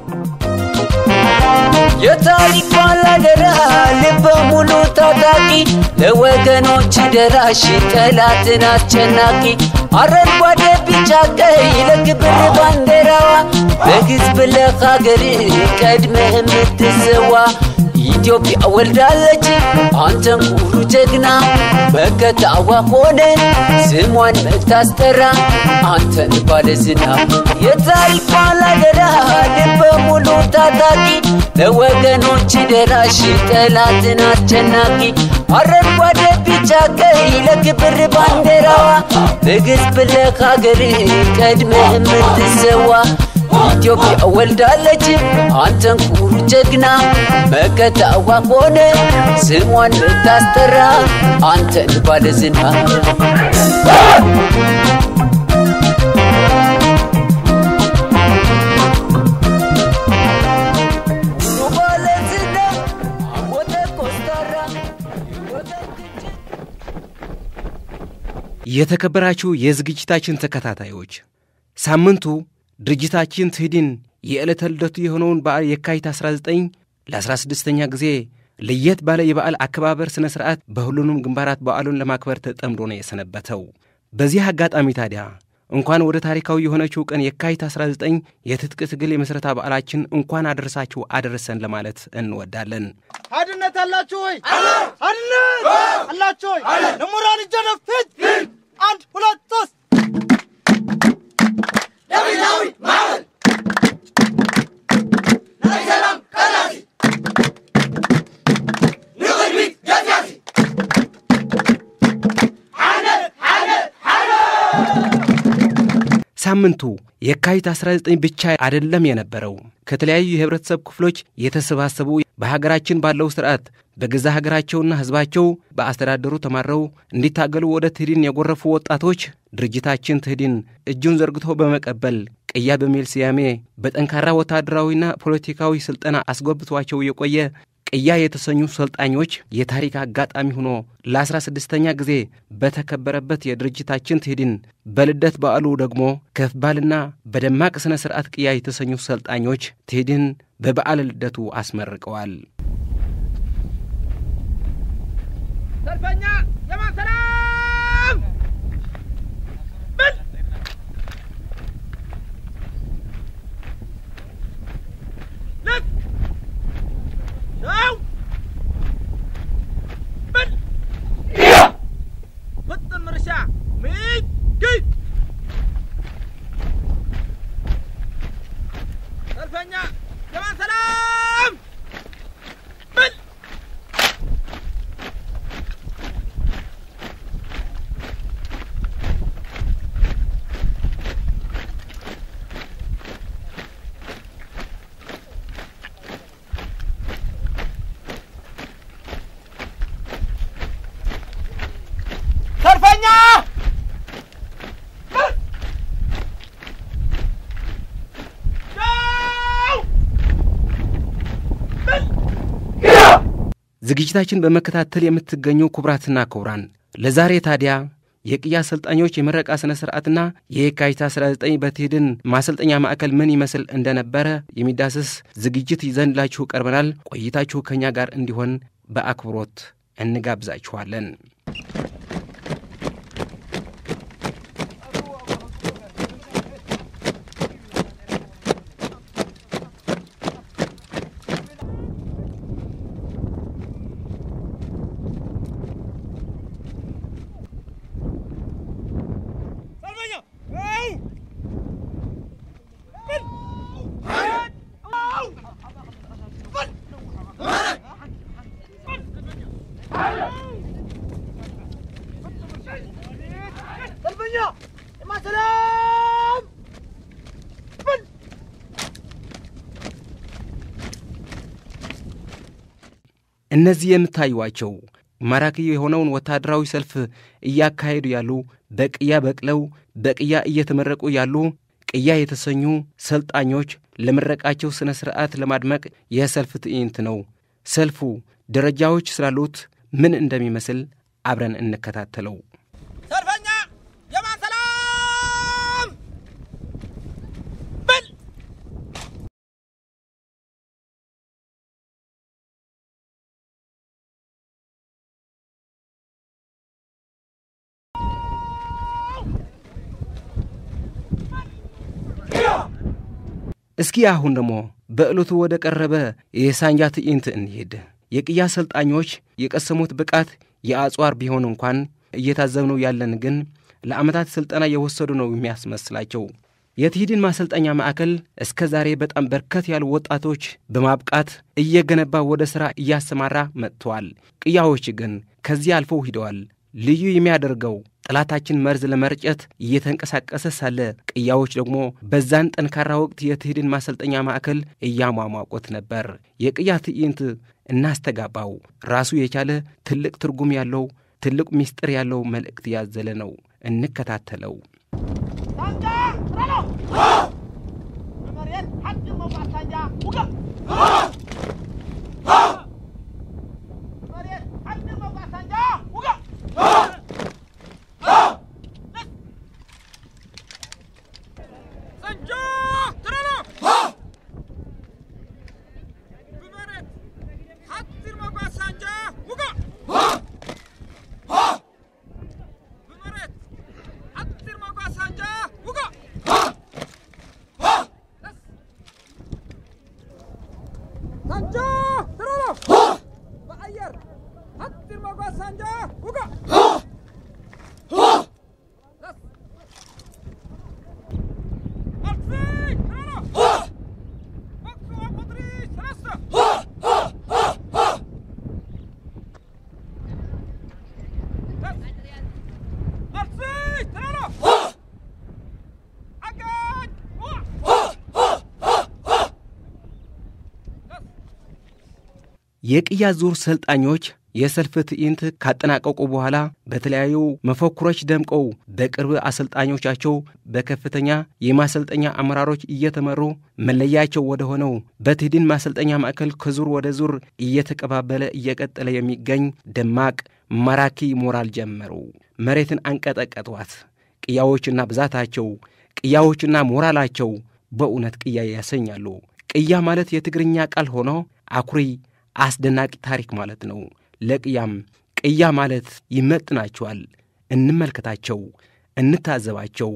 የታሪክ ባላደራ ልበ ሙሉ ታጣቂ ለወገኖች ደራሽ ጠላትን አስጨናቂ አረንጓዴ ቢጫ ቀይ ለክብር ባንዲራዋ በሕዝብ ለሀገር ቀድመህ የምትሰዋ ኢትዮጵያ ወልዳለች አንተን ኩሩ ጀግና መከታዋ ሆነ ስሟን መታስጠራ አንተን ባለዝና የታሪክ ባላደራ ልበ ሙሉ ታጣቂ ለወገኖች ደራሽ ጠላትን አስጨናቂ አረንጓዴ ቢጫ ቀይ ለክብር ባንዲራዋ በሕዝብ ለሀገር ቀድመህ የምትሰዋ ኢትዮጵያ ወልዳለች አንተን ኩሩ ጀግና መከታዋ ሆነ ስሟን መታስጠራ አንተን ባለዝና የተከበራችሁ የዝግጅታችን ተከታታዮች ሳምንቱ ድርጅታችን ትሂድን የዕለተ ልደቱ የሆነውን በዓል የካቲት 19 ለ16ኛ ጊዜ ለየት ባለ የበዓል አከባበር ስነ ስርዓት በሁሉንም ግንባራት በዓሉን ለማክበር ተጠምዶ ነው የሰነበተው። በዚህ አጋጣሚ ታዲያ እንኳን ወደ ታሪካዊ የሆነችው ቀን የካቲት 19 የትጥቅ ትግል የመሰረታ በዓላችን እንኳን አደረሳችሁ አደረሰን ለማለት እንወዳለን። አድነት አላችሁ ወይ? አድነት አላችሁ ወይ? ለሞራል ጀነፍት 1 2 3 ዳዊታዊ ማል ናይሰላም ቀላሲ ንግድቢ ጃጃሲ ሳምንቱ የካቲት 19 ብቻ አይደለም የነበረው። ከተለያዩ የህብረተሰብ ክፍሎች የተሰባሰቡ በሀገራችን ባለው ስርዓት በገዛ ሀገራቸውና ህዝባቸው በአስተዳደሩ ተማረው እንዲታገሉ ወደ ትሂድን የጎረፉ ወጣቶች ድርጅታችን ትሂድን እጁን ዘርግቶ በመቀበል ቅያ በሚል ስያሜ በጠንካራ ወታደራዊና ፖለቲካዊ ስልጠና አስጎብቷቸው የቆየ ቅያ የተሰኙ ሰልጣኞች የታሪክ አጋጣሚ ሆኖ ለ16ኛ ጊዜ በተከበረበት የድርጅታችን ትሂድን በልደት በዓሉ ደግሞ ከፍባልና በደማቅ ስነ ስርዓት ቅያ የተሰኙ ሰልጣኞች ትሂድን በበዓል ልደቱ አስመርቀዋል። ሰልፈኛ የማን ሰላም ብል ልክ ነው ብል ፍጥን ምርሻ ሚጊ ሰልፈኛ የማን ሰላም ብል ዝግጅታችን በመከታተል የምትገኙ ኩብራትና ኩብራን ለዛሬ ታዲያ የቅያ ሰልጣኞች የመረቃ ስነ ስርዓትና የካቲት 19 በትሂድን ማሰልጠኛ ማዕከል ምን ይመስል እንደነበረ የሚዳስስ ዝግጅት ይዘንላችሁ ቀርበናል። ቆይታችሁ ከኛ ጋር እንዲሆን በአክብሮት እንጋብዛችኋለን። እነዚህ የምታዩዋቸው ማራኪ የሆነውን ወታደራዊ ሰልፍ እያካሄዱ ያሉ በቅያ በቅለው በቅያ እየተመረቁ ያሉ ቅያ የተሰኙ ሰልጣኞች ለምረቃቸው ስነ ስርዓት ለማድመቅ የሰልፍ ትዕይንት ነው። ሰልፉ ደረጃዎች ስላሉት ምን እንደሚመስል አብረን እንከታተለው። እስኪ አሁን ደግሞ በእለቱ ወደ ቀረበ የሳንጃ ትዕይንት እንሂድ። የቅያ ሰልጣኞች የቀሰሙት ብቃት የአጽዋር ቢሆን እንኳን እየታዘብነው ያለን ግን ለዓመታት ስልጠና የወሰዱ ነው የሚያስመስላቸው። የትሂድን ማሰልጠኛ ማዕከል እስከ ዛሬ በጣም በርከት ያሉ ወጣቶች በማብቃት እየገነባ ወደ ሥራ እያሰማራ መጥተዋል። ቅያዎች ግን ከዚህ አልፈው ሂደዋል። ልዩ የሚያደርገው ጠላታችን መርዝ ለመርጨት እየተንቀሳቀሰ ሳለ ቅያዎች ደግሞ በዛን ጠንካራ ወቅት የትሂድን ማሰልጠኛ ማዕከል እያሟሟቁት ነበር። የቅያ ትዕይንት እናስተጋባው ራሱ የቻለ ትልቅ ትርጉም ያለው ትልቅ ምስጢር ያለው መልእክት ያዘለ ነው። እንከታተለው። የቅያ ዙር ሰልጣኞች የሰልፍ ትዕይንት ካጠናቀቁ በኋላ በተለያዩ መፈክሮች ደምቀው በቅርብ አሰልጣኞቻቸው በከፍተኛ የማሰልጠኛ አመራሮች እየተመሩ መለያቸው ወደ ሆነው በትሂድን ማሰልጠኛ ማዕከል ከዙር ወደ ዙር እየተቀባበለ እየቀጠለ የሚገኝ ደማቅ ማራኪ ሞራል ጀመሩ። መሬትን አንቀጠቀጧት። ቅያዎችና ብዛታቸው፣ ቅያዎችና ሞራላቸው በእውነት ቅያ ያሰኛሉ። ቅያ ማለት የትግርኛ ቃል ሆኖ አኩሪ አስደናቂ ታሪክ ማለት ነው። ለቅያም ቅያ ማለት ይመጥናቸዋል። እንመልከታቸው፣ እንታዘባቸው።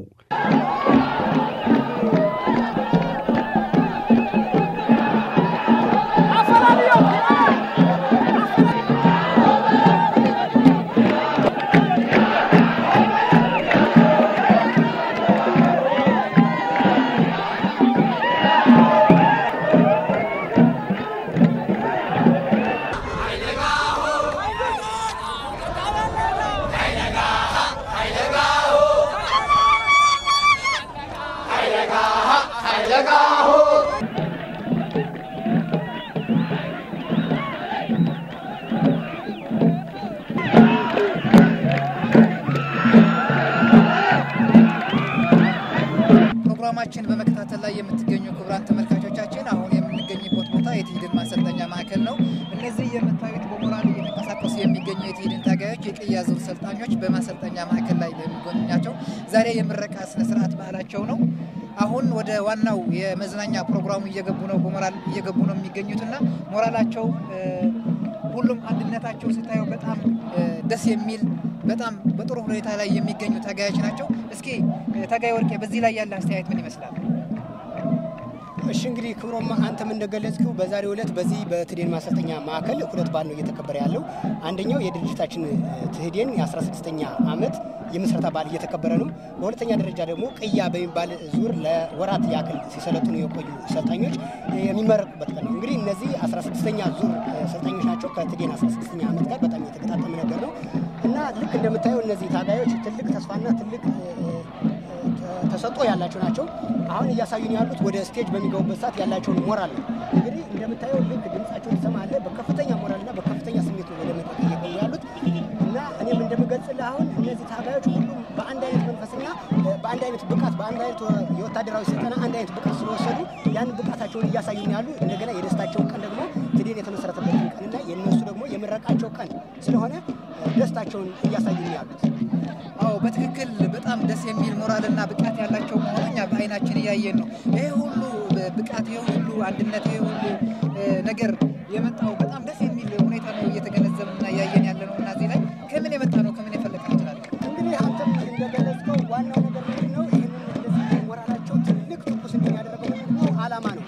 ፕሮግራማችን በመከታተል ላይ የምትገኙ ክቡራን ተመልካቾቻችን አሁን የምንገኝበት ቦታ የትሂድን ማሰልጠኛ ማዕከል ነው። እነዚህ የምታዩት በሞራል እየተንቀሳቀሱ የሚገኙ የትሂድን ታጋዮች የቅያ ዙር ሰልጣኞች በማሰልጠኛ ማዕከል ላይ የሚገኙናቸው ዛሬ የምረቃ ስነ ስርዓት ባህላቸው ነው። አሁን ወደ ዋናው የመዝናኛ ፕሮግራሙ እየገቡ ነው። በሞራል እየገቡ ነው የሚገኙትና ሞራላቸው ሁሉም አንድነታቸው ስታየው በጣም ደስ የሚል በጣም በጥሩ ሁኔታ ላይ የሚገኙ ታጋዮች ናቸው። እስኪ ታጋይ ወርቄ በዚህ ላይ ያለ አስተያየት ምን ይመስላል? እሺ እንግዲህ ክብሮም አንተም እንደገለጽከው በዛሬው ዕለት በዚህ በትሂድን ማሰልጠኛ ማዕከል ሁለት በዓል ነው እየተከበረ ያለው። አንደኛው የድርጅታችን ትሂድን የ16ኛ ዓመት የምስረታ በዓል እየተከበረ ነው። በሁለተኛ ደረጃ ደግሞ ቅያ በሚባል ዙር ለወራት ያክል ሲሰለጥኑ የቆዩ ሰልጣኞች የሚመረቁበት ቀን ነው። እንግዲህ እነዚህ 16ኛ ዙር ሰልጣኞች ናቸው። ከትሂድን 16ኛ ዓመት ጋር በጣም የተገጣጠመ ነገር ነው እና ልክ እንደምታየው እነዚህ ታጋዮች ትልቅ ተስፋና ትልቅ ተሰጥኦ ያላቸው ናቸው። አሁን እያሳዩን ያሉት ወደ ስቴጅ በሚገቡበት ሰዓት ያላቸውን ሞራል ነው። እንግዲህ እንደምታየው ልክ ድምጻቸውን ትሰማለህ። በከፍተኛ ሞራልና በከፍተኛ ስሜት ወደ መድረክ እየገቡ ያሉት እና እኔም እንደምገልጽልህ አሁን እነዚህ ታጋዮች ሁሉም በአንድ አይነት መንፈስና በአንድ አይነት ብቃት በአንድ አይነት የወታደራዊ ስልጠና አንድ አይነት ብቃት ስለወሰዱ ያን ብቃታቸውን እያሳዩን ያሉ እንደገና የደስታቸውን ቀን ደግሞ ትሂድን የተመሰረተበትን ቀንና የእነሱ ደግሞ የምረቃቸው ቀን ስለሆነ ደስታቸውን እያሳዩን ያሉት። አዎ በትክክል በጣም ደስ የሚል ሞራልና ብቃት ያላቸው መሆኑኛ በአይናችን እያየን ነው። ይሄ ሁሉ ብቃት ይሄ ሁሉ አንድነት ይሄ ሁሉ ነገር የመጣው በጣም ደስ የሚል ሁኔታ ነው እየተገነዘብንና እያየን ያለ ነው። እና እዚህ ላይ ከምን የመጣ ነው ከምን የፈለቀ ይችላል? እንግዲህ አንተም እንደገለጽከው ዋናው ነገር ምንድነው? ይሄንን እንደዚህ ሞራላቸው ትልቅ ትኩስ እንዲያደርገው ዓላማ ነው።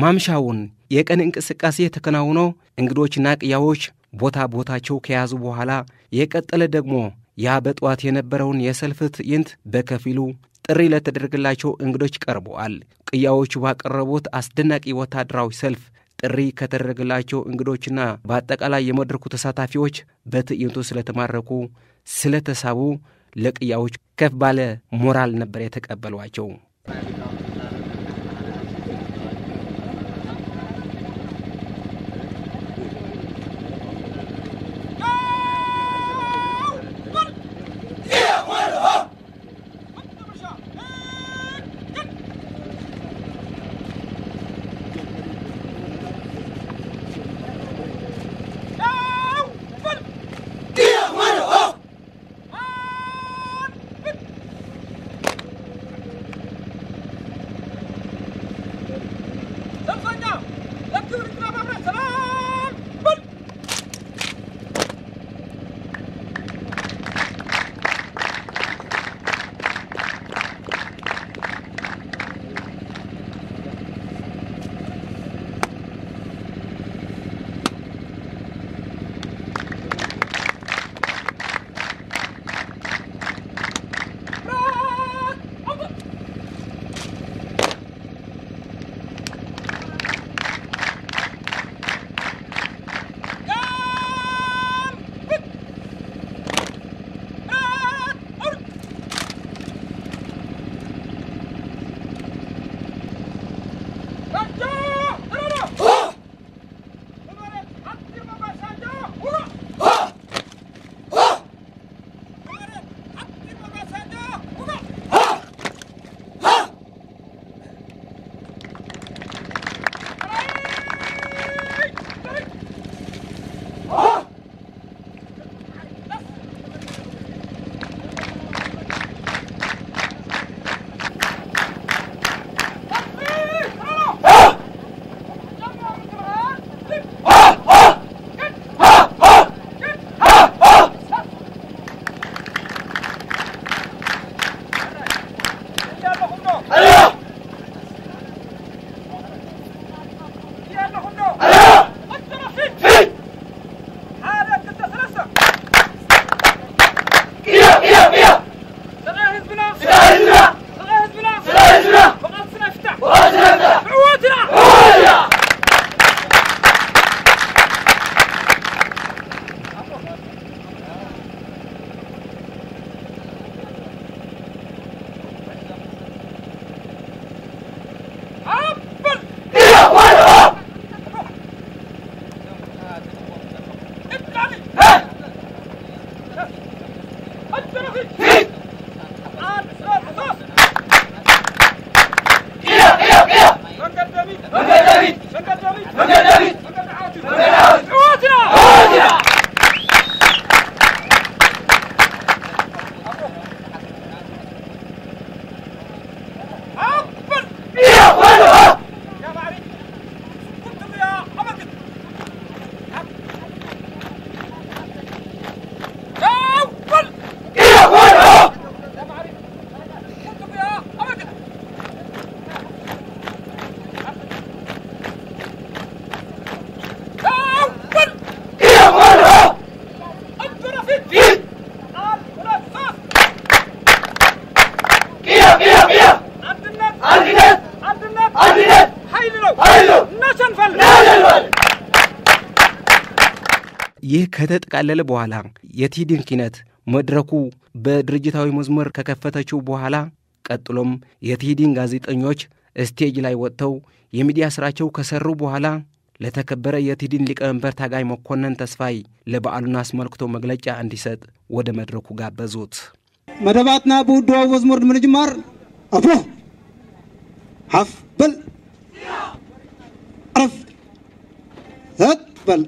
ማምሻውን የቀን እንቅስቃሴ ተከናውኖ እንግዶችና ቅያዎች ቦታ ቦታቸው ከያዙ በኋላ የቀጠለ ደግሞ ያ በጧት የነበረውን የሰልፍ ትዕይንት በከፊሉ ጥሪ ለተደረገላቸው እንግዶች ቀርበዋል። ቅያዎቹ ባቀረቡት አስደናቂ ወታደራዊ ሰልፍ ጥሪ ከተደረገላቸው እንግዶችና በአጠቃላይ የመድረኩ ተሳታፊዎች በትዕይንቱ ስለተማረኩ ስለተሳቡ ለቅያዎች ከፍ ባለ ሞራል ነበር የተቀበሏቸው። ይህ ከተጠቃለለ በኋላ የቲዲን ኪነት መድረኩ በድርጅታዊ መዝሙር ከከፈተችው በኋላ ቀጥሎም የቲዲን ጋዜጠኞች ስቴጅ ላይ ወጥተው የሚዲያ ስራቸው ከሰሩ በኋላ ለተከበረ የቲዲን ሊቀመንበር ታጋይ መኮንን ተስፋይ ለበዓሉን አስመልክቶ መግለጫ እንዲሰጥ ወደ መድረኩ ጋበዙት። መደባትና በውድዋ መዝሙር ምንጅማር አፎ ሐፍ በል አረፍ ዘጥ በል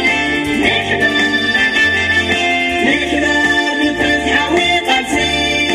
Next,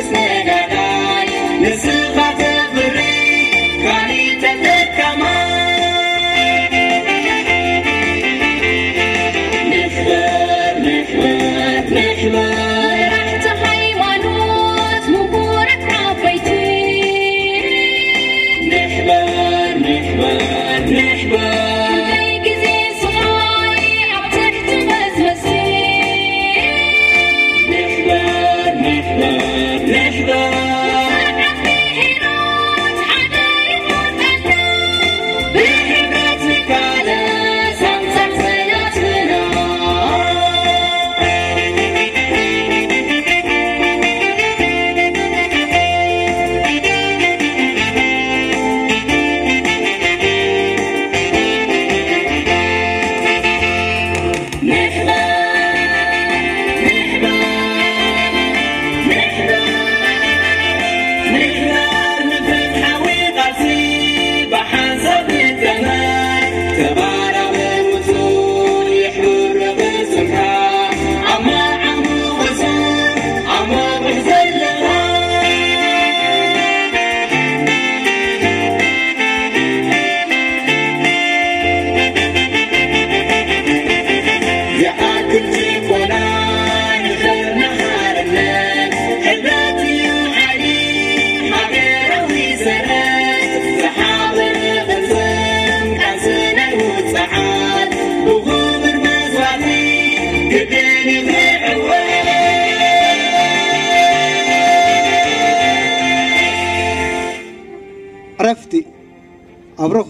رفتي أبرو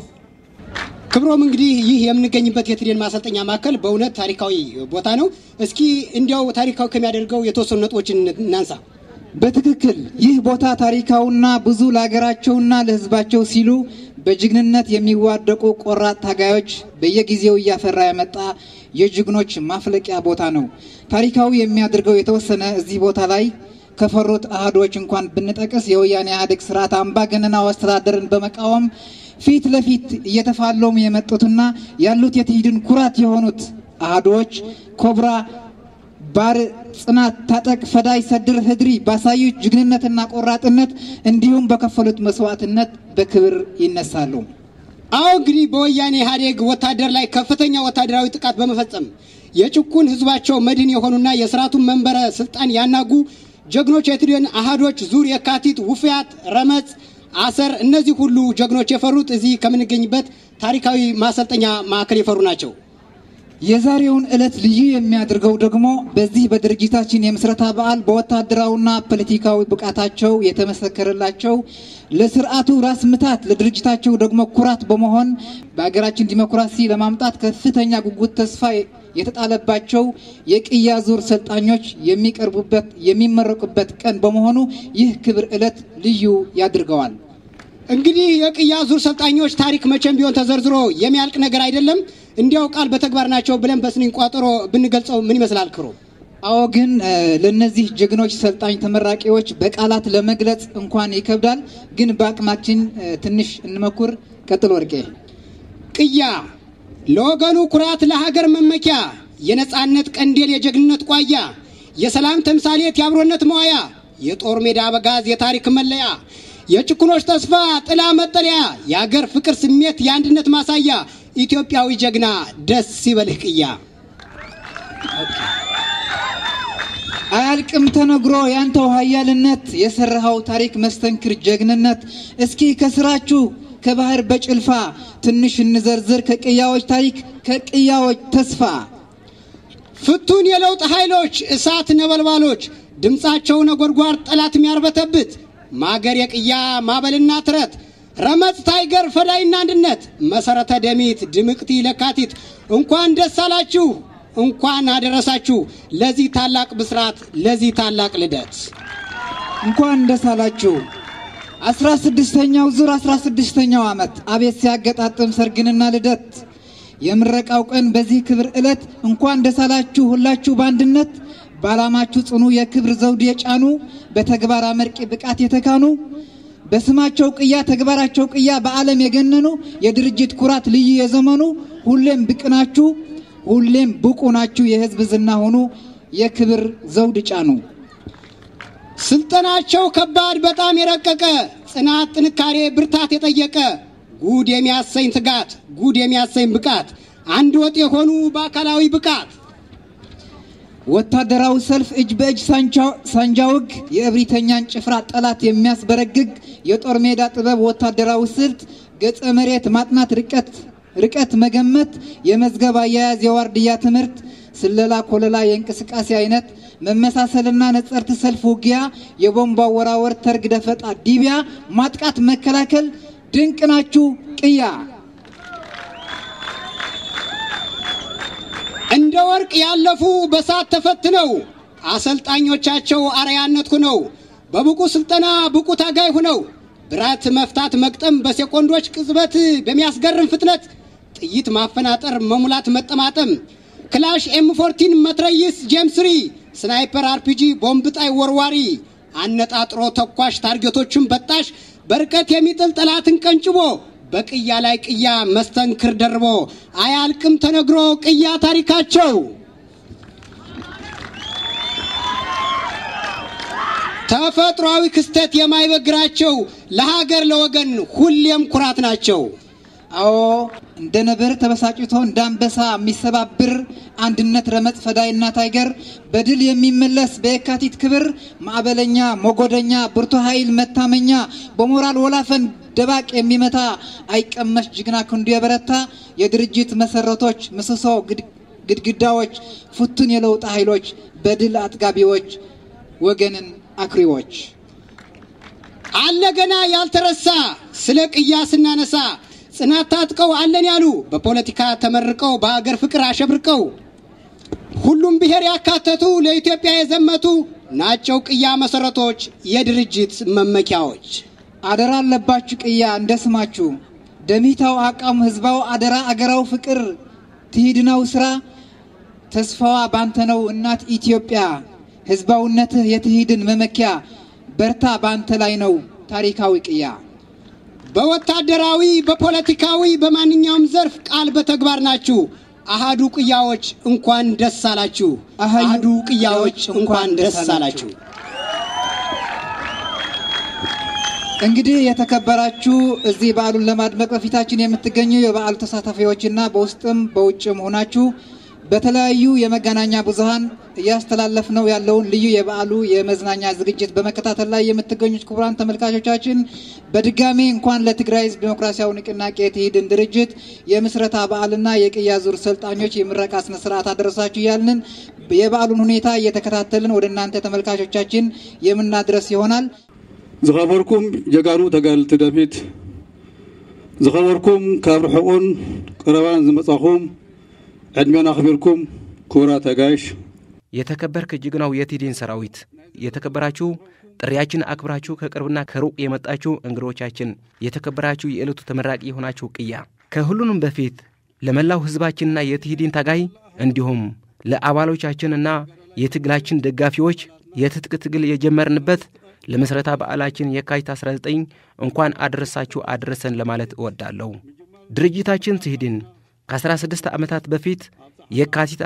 ክብሮም እንግዲህ ይህ የምንገኝበት የትሬን ማሰልጠኛ ማዕከል በእውነት ታሪካዊ ቦታ ነው። እስኪ እንዲያው ታሪካው ከሚያደርገው የተወሰኑ ነጥቦችን እናንሳ። በትክክል ይህ ቦታ ታሪካውና ብዙ ለሀገራቸውና ለሕዝባቸው ሲሉ በጅግንነት የሚዋደቁ ቆራጥ ታጋዮች በየጊዜው እያፈራ ያመጣ የጅግኖች ማፍለቂያ ቦታ ነው። ታሪካዊ የሚያደርገው የተወሰነ እዚህ ቦታ ላይ ከፈሩት አሃዶች እንኳን ብንጠቅስ የወያኔ ኢህአዴግ ስርዓት አምባገነናዊ አስተዳደርን በመቃወም ፊት ለፊት እየተፋለሙ የመጡትና ያሉት የትሂድን ኩራት የሆኑት አሃዶች ኮብራ ባር ጽናት ታጠቅ ፈዳይ ሰድር ህድሪ ባሳዩት ጅግንነትና ቆራጥነት እንዲሁም በከፈሉት መስዋዕትነት በክብር ይነሳሉ። አዎ እንግዲህ በወያኔ ኢህአዴግ ወታደር ላይ ከፍተኛ ወታደራዊ ጥቃት በመፈጸም የጭቁን ህዝባቸው መድህን የሆኑና የሥርዓቱን መንበረ ስልጣን ያናጉ ጀግኖች የትሬን አሃዶች ዙር የካቲት ውፍያት ረመጽ አሰር እነዚህ ሁሉ ጀግኖች የፈሩት እዚህ ከምንገኝበት ታሪካዊ ማሰልጠኛ ማዕከል የፈሩ ናቸው። የዛሬውን ዕለት ልዩ የሚያደርገው ደግሞ በዚህ በድርጅታችን የምስረታ በዓል በወታደራውና ፖለቲካዊ ብቃታቸው የተመሰከረላቸው ለስርዓቱ ራስ ምታት ለድርጅታቸው ደግሞ ኩራት በመሆን በአገራችን ዲሞክራሲ ለማምጣት ከፍተኛ ጉጉት ተስፋ የተጣለባቸው የቅያ ዙር ሰልጣኞች የሚቀርቡበት የሚመረቁበት ቀን በመሆኑ ይህ ክብር ዕለት ልዩ ያድርገዋል። እንግዲህ የቅያ ዙር ሰልጣኞች ታሪክ መቼም ቢሆን ተዘርዝሮ የሚያልቅ ነገር አይደለም። እንዲያው ቃል በተግባር ናቸው ብለን በስንኝ ቋጠሮ ብንገልጸው ምን ይመስላል ክብሮ? አዎ ግን ለነዚህ ጀግኖች ሰልጣኝ ተመራቂዎች በቃላት ለመግለጽ እንኳን ይከብዳል። ግን በአቅማችን ትንሽ እንመኩር። ቀጥል ወርቄ። ቅያ ለወገኑ ኩራት ለሀገር መመኪያ የነጻነት ቀንዴል የጀግንነት ቋያ የሰላም ተምሳሌት የአብሮነት መዋያ የጦር ሜዳ አበጋዝ የታሪክ መለያ የጭቁኖች ተስፋ ጥላ መጠለያ የሀገር ፍቅር ስሜት የአንድነት ማሳያ ኢትዮጵያዊ ጀግና ደስ ይበልህ ቅያ። አያልቅም ተነግሮ ያንተው ኃያልነት የሰራው ታሪክ መስተንክር ጀግንነት እስኪ ከስራችሁ ከባህር በጭልፋ ትንሽ እንዘርዝር ከቅያዎች ታሪክ ከቅያዎች ተስፋ ፍቱን የለውጥ ኃይሎች እሳት ነበልባሎች ድምጻቸው ነጎድጓድ ጠላት የሚያርበተብት ማገር የቅያ ማበልና ትረት ረመጽ ታይገር ፈዳይና አንድነት መሰረተ ደሚት ድምቅቲ ለካቲት እንኳን ደስ አላችሁ እንኳን አደረሳችሁ ለዚህ ታላቅ ብስራት ለዚህ ታላቅ ልደት እንኳን ደስ አላችሁ። 16ኛው ዙር 16ኛው ዓመት አቤት ሲያገጣጥም ሰርግንና ልደት የምረቃው ቀን በዚህ ክብር ዕለት እንኳን ደስ አላችሁ ሁላችሁ በአንድነት ባላማችሁ ጽኑ የክብር ዘውድ የጫኑ በተግባር አመርቂ ብቃት የተካኑ በስማቸው ቅያ ተግባራቸው ቅያ በዓለም የገነኑ የድርጅት ኩራት ልዩ የዘመኑ ሁሌም ብቅናችሁ ሁሌም ብቁ ናችሁ የህዝብ ዝና ሆኑ የክብር ዘውድ ጫኑ። ስልጠናቸው ከባድ በጣም የረቀቀ ጽናት ጥንካሬ ብርታት የጠየቀ ጉድ የሚያሰኝ ትጋት ጉድ የሚያሰኝ ብቃት አንድ ወጥ የሆኑ በአካላዊ ብቃት ወታደራዊ ሰልፍ እጅ በእጅ ሳንጃውግ የእብሪተኛን ጭፍራ ጠላት የሚያስበረግግ የጦር ሜዳ ጥበብ ወታደራዊ ስልት ገጸ መሬት ማጥናት ርቀት መገመት የመዝገብ አያያዝ የዋርድያ ትምህርት ስለላ ኮለላ የእንቅስቃሴ አይነት መመሳሰልና ነጸርት ሰልፍ ውጊያ የቦምባ ወራወር ተርግ ደፈጣ ዲቢያ ማጥቃት መከላከል ድንቅ ናችሁ ቅያ እንደ ወርቅ ያለፉ በሳት ተፈትነው አሰልጣኞቻቸው አርያነት ሆነው በብቁ ስልጠና ብቁ ታጋይ ሆነው ብራት መፍታት መቅጠም በሴኮንዶች ቅጽበት በሚያስገርም ፍጥነት ጥይት ማፈናጠር መሙላት መጠማጠም ክላሽ M14 መትረይስ ጄምስሪ ስናይፐር RPG ቦምብ ጣይ ወርዋሪ አነጣጥሮ ተኳሽ ታርጌቶችን በጣሽ በርቀት የሚጥል ጠላትን ቀንጭቦ በቅያ ላይ ቅያ መስተንክር ደርቦ አያልቅም ተነግሮ ቅያ ታሪካቸው ተፈጥሯዊ ክስተት የማይበግራቸው ለሀገር ለወገን ሁሌም ኩራት ናቸው አዎ እንደ ነብር ተበሳጭቶ እንዳንበሳ የሚሰባብር አንድነት ረመጽ ፈዳይና ታይገር በድል የሚመለስ በየካቲት ክብር ማዕበለኛ ሞጎደኛ ብርቱ ኃይል መታመኛ በሞራል ወላፈን ደባቅ የሚመታ አይቀመሽ ጅግና ክንዱ የበረታ የድርጅት መሰረቶች ምሰሶ ግድግዳዎች ፍቱን የለውጥ ኃይሎች በድል አጥጋቢዎች ወገንን አክሪዎች አለ ገና ያልተረሳ ስለ ቅያስና ነሳ ጽናት ታጥቀው አለን ያሉ በፖለቲካ ተመርቀው በአገር ፍቅር አሸብርቀው ሁሉም ብሔር ያካተቱ ለኢትዮጵያ የዘመቱ ናቸው ቅያ መሰረቶች የድርጅት መመኪያዎች አደራ አለባችሁ ቅያ እንደስማችሁ ደሚታው አቃም ህዝባው አደራ አገራው ፍቅር ትሂድናው ስራ ተስፋዋ ባንተነው እናት ኢትዮጵያ ህዝባውነትህ የትሂድን መመኪያ በርታ ባንተ ላይ ነው ታሪካዊ ቅያ በወታደራዊ በፖለቲካዊ በማንኛውም ዘርፍ ቃል በተግባር ናችሁ አሃዱ ቅያዎች እንኳን ደስ አላችሁ አሃዱ ቅያዎች እንኳን ደስ አላችሁ እንግዲህ የተከበራችሁ እዚህ በዓሉን ለማድመቅ በፊታችን የምትገኙ የበዓሉ ተሳታፊዎችና በውስጥም በውጭም ሆናችሁ በተለያዩ የመገናኛ ብዙሃን ያስተላለፍነው ያለውን ልዩ የበዓሉ የመዝናኛ ዝግጅት በመከታተል ላይ የምትገኙት ክቡራን ተመልካቾቻችን በድጋሚ እንኳን ለትግራይ ህዝብ ዲሞክራሲያዊ ንቅናቄ ትሂድን ድርጅት የምስረታ በዓልና የቅያ ዙር ሰልጣኞች የምረቃ ስነ ስርዓት አደረሳችሁ ያልን የበዓሉን ሁኔታ እየተከታተልን ወደ እናንተ ተመልካቾቻችን የምናድረስ ይሆናል ዝኸበርኩም ጀጋኑ ተጋልት ደፊት ዝኸበርኩም ካብ ርሑቁን ቀረባን ዝመጻኹም ዕድሜና አኽቢርኩም ኩራት ተጋይሽ የተከበርክ ጀግናው የትሂድን ሰራዊት የተከበራችሁ ጥሪያችን አክብራችሁ ከቅርብና ከሩቅ የመጣችሁ እንግዶቻችን የተከበራችሁ የዕለቱ ተመራቂ የሆናችሁ ቅያ ከሁሉንም በፊት ለመላው ህዝባችንና የትሂድን ታጋይ እንዲሁም ለአባሎቻችንና የትግላችን ደጋፊዎች የትጥቅ ትግል የጀመርንበት ለመስረታ በዓላችን የካቲት 19 እንኳን አደረሳችሁ አደረሰን ለማለት እወዳለሁ ድርጅታችን ትሂድን ከ16 ዓመታት በፊት የካቲት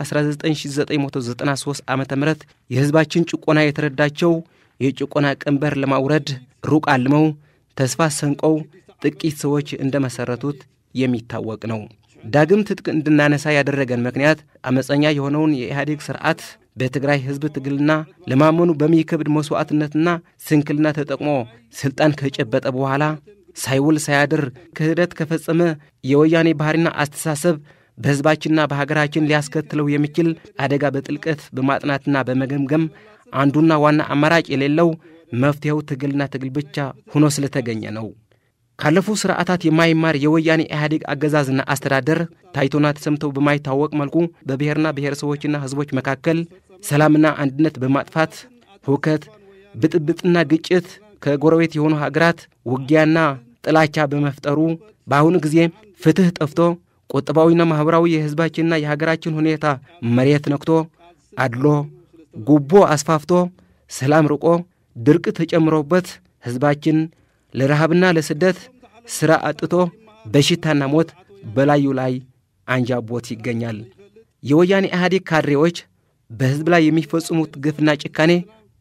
1993 ዓመተ ምህረት የህዝባችን ጭቆና የተረዳቸው የጭቆና ቀንበር ለማውረድ ሩቅ አልመው ተስፋ ሰንቀው ጥቂት ሰዎች እንደመሰረቱት የሚታወቅ ነው ዳግም ትጥቅ እንድናነሳ ያደረገን ምክንያት አመፀኛ የሆነውን የኢህአዴግ ስርዓት በትግራይ ህዝብ ትግልና ለማመኑ በሚከብድ መስዋዕትነትና ስንክልና ተጠቅሞ ስልጣን ከጨበጠ በኋላ ሳይውል ሳያድር ክህደት ከፈጸመ የወያኔ ባህሪና አስተሳሰብ በህዝባችንና በሀገራችን ሊያስከትለው የሚችል አደጋ በጥልቀት በማጥናትና በመገምገም አንዱና ዋና አማራጭ የሌለው መፍትሄው ትግልና ትግል ብቻ ሆኖ ስለተገኘ ነው ካለፉ ስርዓታት የማይማር የወያኔ ኢህአዴግ አገዛዝና አስተዳደር ታይቶና ተሰምተው በማይታወቅ መልኩ በብሔርና ብሔረሰቦችና ህዝቦች መካከል ሰላምና አንድነት በማጥፋት ሁከት ብጥብጥና ግጭት ከጎረቤት የሆኑ ሀገራት ውጊያና ጥላቻ በመፍጠሩ በአሁኑ ጊዜ ፍትህ ጠፍቶ ቁጥባዊና ማህበራዊ የህዝባችንና የሀገራችን ሁኔታ መሬት ነክቶ አድሎ ጉቦ አስፋፍቶ ሰላም ርቆ ድርቅ ተጨምሮበት ህዝባችን ለረሃብና ለስደት ስራ አጥቶ በሽታና ሞት በላዩ ላይ አንጃቦት ይገኛል የወያኔ ኢህአዴግ ካድሬዎች በህዝብ ላይ የሚፈጽሙት ግፍና ጭካኔ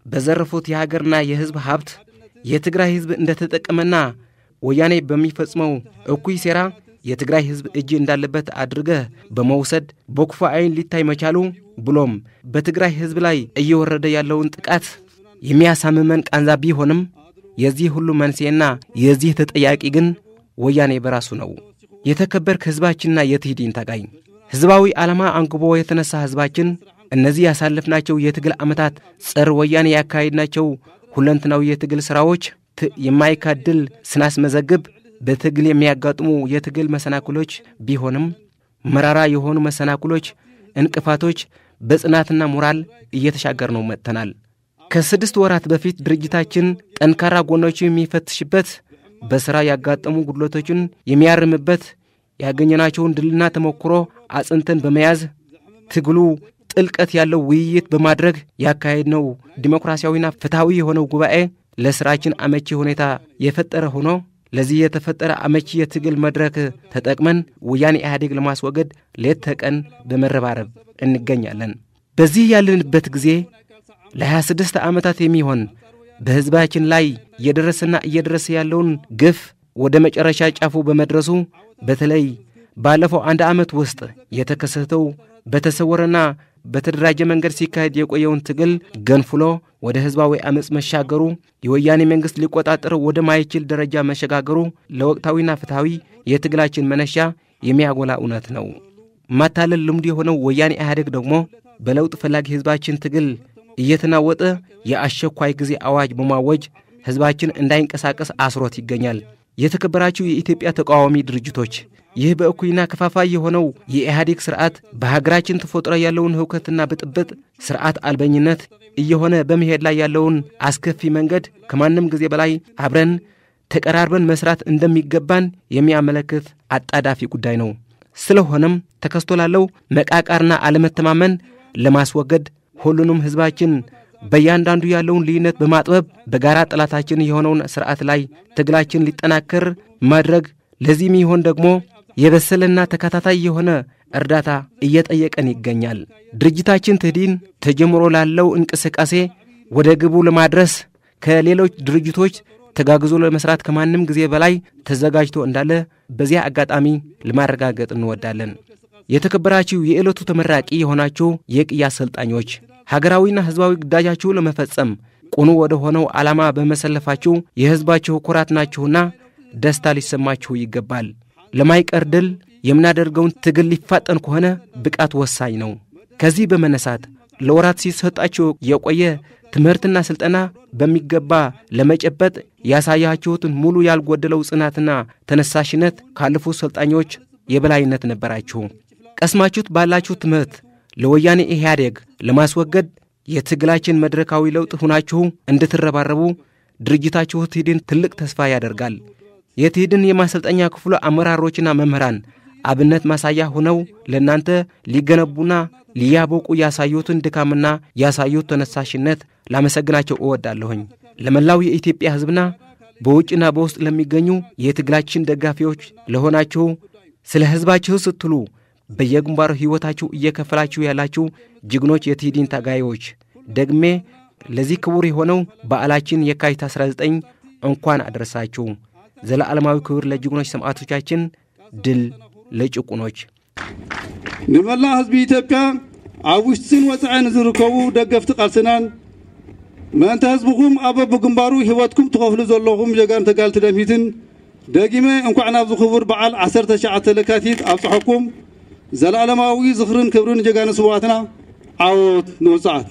በዘረፉት የሀገርና የህዝብ ሀብት የትግራይ ህዝብ እንደተጠቀመና ወያኔ በሚፈጽመው እኩይ ሴራ የትግራይ ህዝብ እጅ እንዳለበት አድርገህ በመውሰድ በክፉ አይን ሊታይ መቻሉ ብሎም በትግራይ ህዝብ ላይ እየወረደ ያለውን ጥቃት የሚያሳምመን ቃንዛ ቢሆንም የዚህ ሁሉ መንስኤና የዚህ ተጠያቂ ግን ወያኔ በራሱ ነው። የተከበርክ ህዝባችንና የትሂድን ታጋይ ህዝባዊ ዓላማ አንግቦ የተነሳ ህዝባችን እነዚህ ያሳለፍናቸው የትግል ዓመታት ጸር ወያኔ ያካሄድናቸው ሁለንተናዊ የትግል ስራዎች የማይካድል ስናስመዘግብ በትግል የሚያጋጥሙ የትግል መሰናክሎች ቢሆንም መራራ የሆኑ መሰናክሎች እንቅፋቶች በጽናትና ሞራል እየተሻገር ነው መጥተናል። ከ6 ወራት በፊት ድርጅታችን ጠንካራ ጎኖችን የሚፈትሽበት በስራ ያጋጠሙ ጉድለቶችን የሚያርምበት ያገኘናቸውን ድልና ተሞክሮ አጽንተን በመያዝ ትግሉ ጥልቀት ያለው ውይይት በማድረግ ያካሄድነው ዲሞክራሲያዊና ፍትሃዊ የሆነው ጉባኤ ለስራችን አመቺ ሁኔታ የፈጠረ ሆኖ ለዚህ የተፈጠረ አመቺ የትግል መድረክ ተጠቅመን ወያኔ ኢህአዴግ ለማስወገድ ሌት ተቀን በመረባረብ እንገኛለን። በዚህ ያለንበት ጊዜ ለ26 ዓመታት የሚሆን በህዝባችን ላይ እየደረሰና እየደረሰ ያለውን ግፍ ወደ መጨረሻ ጫፉ በመድረሱ በተለይ ባለፈው 1 ዓመት ውስጥ የተከሰተው በተሰወረና በተደራጀ መንገድ ሲካሄድ የቆየውን ትግል ገንፍሎ ወደ ህዝባዊ አመጽ መሻገሩ የወያኔ መንግስት ሊቆጣጠር ወደ ማይችል ደረጃ መሸጋገሩ ለወቅታዊና ፍትሃዊ የትግላችን መነሻ የሚያጎላ እውነት ነው። ማታለል ልምድ የሆነው ወያኔ ኢህአዴግ ደግሞ በለውጥ ፈላጊ ህዝባችን ትግል እየተናወጠ የአስቸኳይ ጊዜ አዋጅ በማወጅ ህዝባችን እንዳይንቀሳቀስ አስሮት ይገኛል። የተከበራችሁ የኢትዮጵያ ተቃዋሚ ድርጅቶች ይህ በእኩይና ከፋፋይ የሆነው የኢህአዴግ ስርዓት በሀገራችን ተፈጥሮ ያለውን ህውከትና ብጥብጥ ስርዓት አልበኝነት እየሆነ በመሄድ ላይ ያለውን አስከፊ መንገድ ከማንም ጊዜ በላይ አብረን ተቀራርበን መስራት እንደሚገባን የሚያመለክት አጣዳፊ ጉዳይ ነው። ስለሆነም ተከስቶ ላለው መቃቃርና አለመተማመን ለማስወገድ ሁሉንም ህዝባችን በእያንዳንዱ ያለውን ልዩነት በማጥበብ በጋራ ጠላታችን የሆነውን ስርዓት ላይ ትግላችን ሊጠናከር ማድረግ ለዚህም ይሆን ደግሞ የበሰለና ተከታታይ የሆነ እርዳታ እየጠየቀን ይገኛል። ድርጅታችን ትሂድን ተጀምሮ ላለው እንቅስቃሴ ወደ ግቡ ለማድረስ ከሌሎች ድርጅቶች ተጋግዞ ለመስራት ከማንም ጊዜ በላይ ተዘጋጅቶ እንዳለ በዚያ አጋጣሚ ለማረጋገጥ እንወዳለን። የተከበራችሁ የዕለቱ ተመራቂ የሆናችሁ የቅያስ ሰልጣኞች ሀገራዊና ህዝባዊ ግዳጃችሁ ለመፈጸም ቁኑ ወደ ሆነው ዓላማ በመሰለፋችሁ የህዝባችሁ ኩራት ናችሁና ደስታ ሊሰማችሁ ይገባል። ለማይቀር ድል የምናደርገውን ትግል ሊፋጠን ከሆነ ብቃት ወሳኝ ነው። ከዚህ በመነሳት ለወራት ሲሰጣችሁ የቆየ ትምህርትና ስልጠና በሚገባ ለመጨበጥ ያሳያችሁትን ሙሉ ያልጎደለው ጽናትና ተነሳሽነት ካለፉ ሰልጣኞች የበላይነት ነበራችሁ። ቀስማችሁት ባላችሁ ትምህርት ለወያኔ ኢህአዴግ ለማስወገድ የትግላችን መድረካዊ ለውጥ ሆናችሁ እንድትረባረቡ ድርጅታችሁ ትሂድን ትልቅ ተስፋ ያደርጋል። የትሂድን የማሰልጠኛ ክፍሉ አመራሮችና መምህራን አብነት ማሳያ ሆነው ለናንተ ሊገነቡና ሊያቦቁ ያሳዩትን ድካምና ያሳዩት ተነሳሽነት ላመሰግናቸው እወዳለሁኝ። ለመላው የኢትዮጵያ ህዝብና በውጭና በውስጥ ለሚገኙ የትግላችን ደጋፊዎች ለሆናችሁ ስለ ህዝባችሁ ስትሉ በየግንባሩ ህይወታችሁ እየከፈላችሁ ያላችሁ ጅግኖች የትሂድን ታጋዮች ደግሜ ለዚህ ክቡር የሆነው በዓላችን የካቲት 19 እንኳን አደረሳችሁ። ዘላለማዊ ክብር ለጅግኖች ሰማዕቶቻችን፣ ድል ለጭቁኖች። ንመላ ህዝቢ ኢትዮጵያ ኣብ ውሽጥን ወፃዕን ዝርከቡ ደገፍቲ ቃልስናን መእንተ ህዝብኩም ኣብ በብግንባሩ ህይወትኩም ትኸፍሉ ዘለኹም ጀጋን ተጋልቲ ደምሂትን ደጊመ እንኳዕ ናብ ዝኽቡር በዓል 19 ለካቲት ኣብፅሐኩም ዘላለማዊ ዝኽርን ክብርን ጀጋን ስዋዕትና ዓወት ንውፅዓት።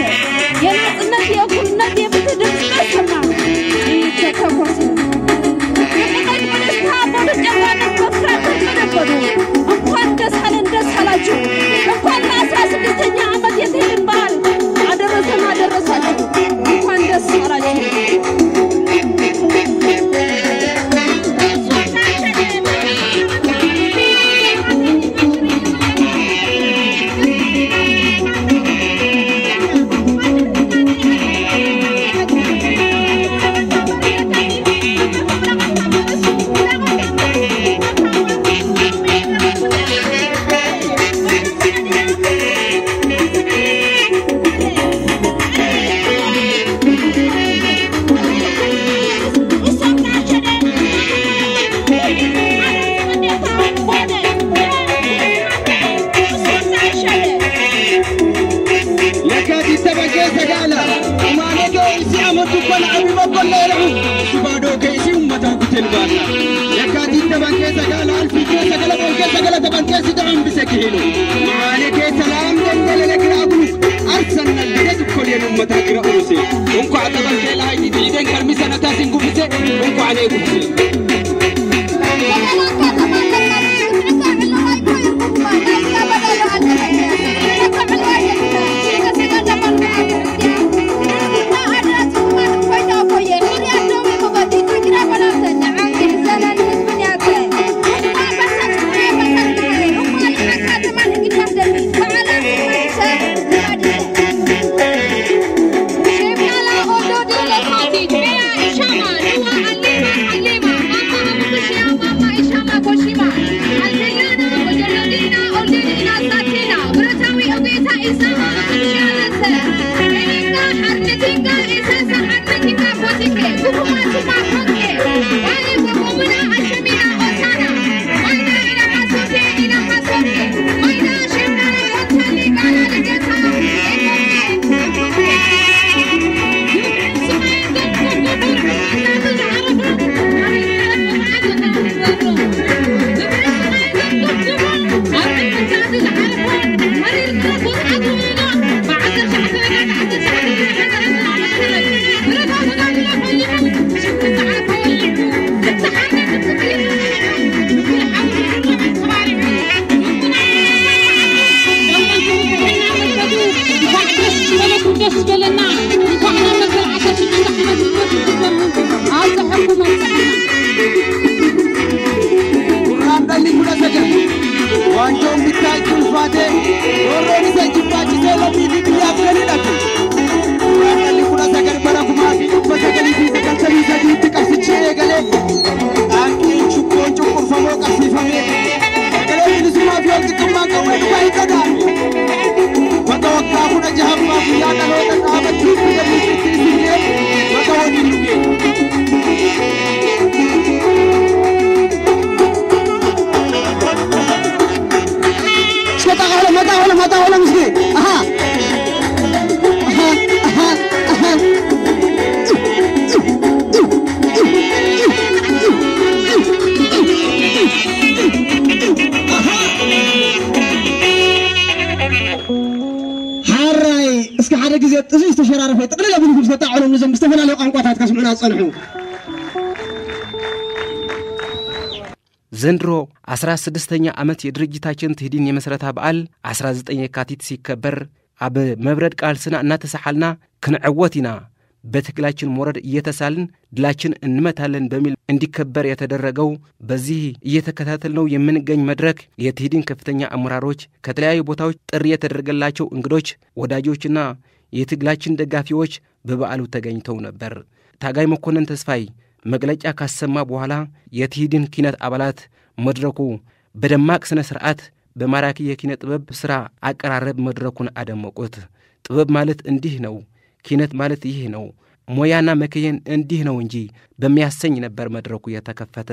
የነጽነት የእኩልነት የፍትህ ድምፅ ተሰማ። تنبانا يكاتي تبان كيسا قال ألفي كيسا قال أبو كيسا قال تبان كيسا دعم بسكينو معالي سلام دنجل لك رابوس أرسلنا البيت كل يوم متاكر أروسي ونكو عتبان كيلا هاي تيدين كرميسا نتاسين قبسي ونكو عليه قبسي ዘንድሮ 16ኛ ዓመት የድርጅታችን ትሂድን የመስረታ በዓል 19 የካቲት ሲከበር አብ መብረድ ቃልስና እናተሰሐልና ክንዕወቲና በትግላችን ሞረድ እየተሳልን ድላችን እንመታለን በሚል እንዲከበር የተደረገው በዚህ እየተከታተልነው የምንገኝ መድረክ የትሂድን ከፍተኛ አመራሮች ከተለያዩ ቦታዎች ጥሪ የተደረገላቸው እንግዶች ወዳጆችና የትግላችን ደጋፊዎች በበዓሉ ተገኝተው ነበር። ታጋይ መኮንን ተስፋይ መግለጫ ካሰማ በኋላ የትሂድን ኪነት አባላት መድረኩ በደማቅ ስነ ስርዓት በማራኪ የኪነ ጥበብ ስራ አቀራረብ መድረኩን አደመቁት። ጥበብ ማለት እንዲህ ነው፣ ኪነት ማለት ይህ ነው፣ ሞያና መከየን እንዲህ ነው እንጂ በሚያሰኝ ነበር መድረኩ የተከፈተ።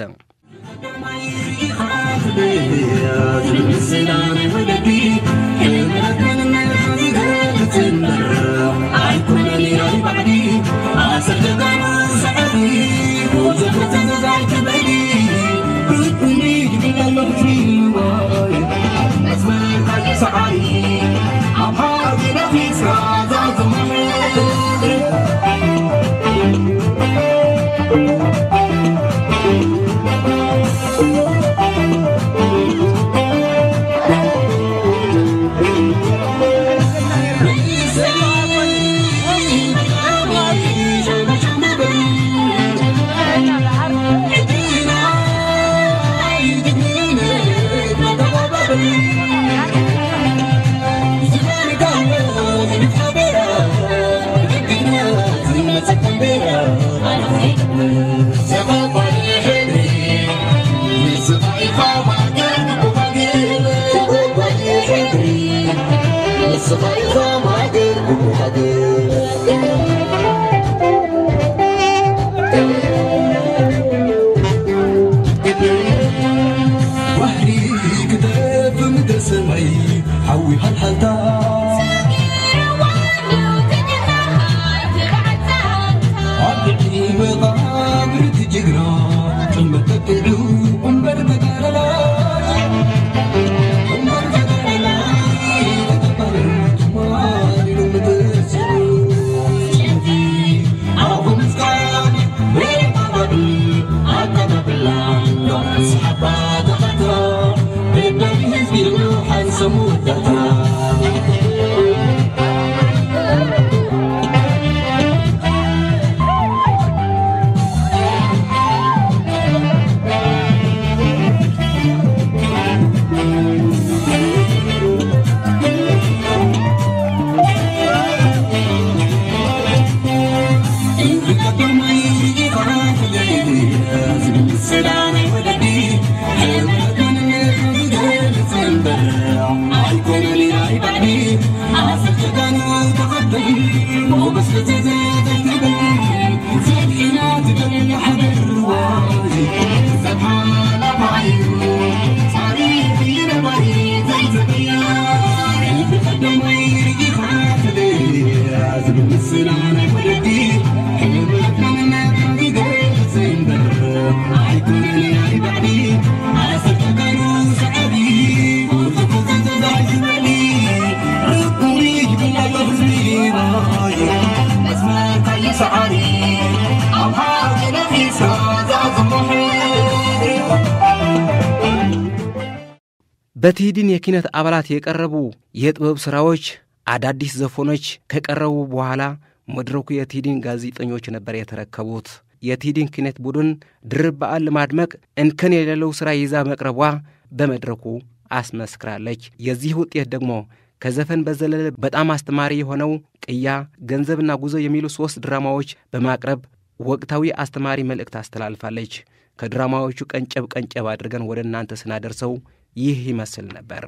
በትሂድን የኪነት አባላት የቀረቡ የጥበብ ስራዎች አዳዲስ ዘፈኖች ከቀረቡ በኋላ መድረኩ የትሂድን ጋዜጠኞች ነበር የተረከቡት። የትሂድን ኪነት ቡድን ድርብ በዓል ለማድመቅ እንከን የሌለው ስራ ይዛ መቅረቧ በመድረኩ አስመስክራለች። የዚህ ውጤት ደግሞ ከዘፈን በዘለለ በጣም አስተማሪ የሆነው ቅያ፣ ገንዘብና ጉዞ የሚሉ 3 ድራማዎች በማቅረብ ወቅታዊ አስተማሪ መልእክት አስተላልፋለች። ከድራማዎቹ ቀንጨብ አድርገን ወደ እናንተ ስናደርሰው ይህ ይመስል ነበር።